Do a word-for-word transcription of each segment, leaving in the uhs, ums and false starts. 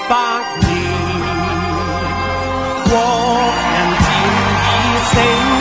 百年，國人漸已醒。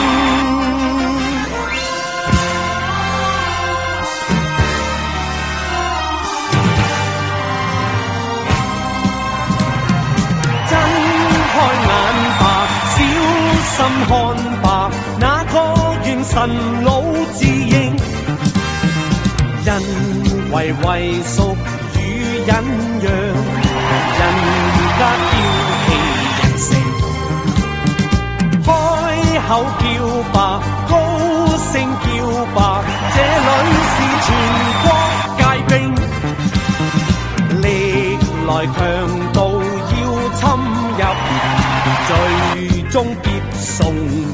睜開眼白，小心看白，那個元神老自認，人為為屬與忍讓，人家驕氣人性，開口叫白，高聲叫白，這裏是全國界兵，歷來強盜要侵入，最終必送命，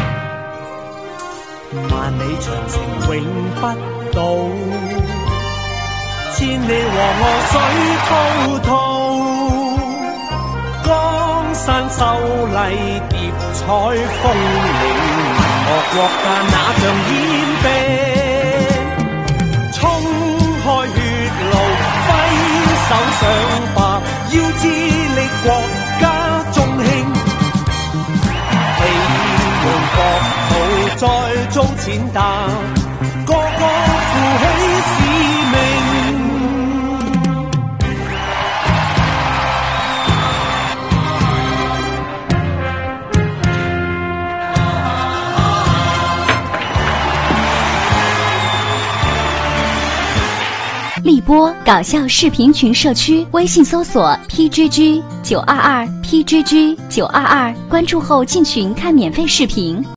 萬里長城永不倒，千里黃河水滔滔，江山秀麗疊彩峰嶺，何國家那像煙兵，衝開血路揮手上白，要致力國家中興，氣門國土在中踐踏，個個負起使命。 立波搞笑视频群社区，微信搜索 P G G 九二二 P G G 九二二，关注后进群看免费视频。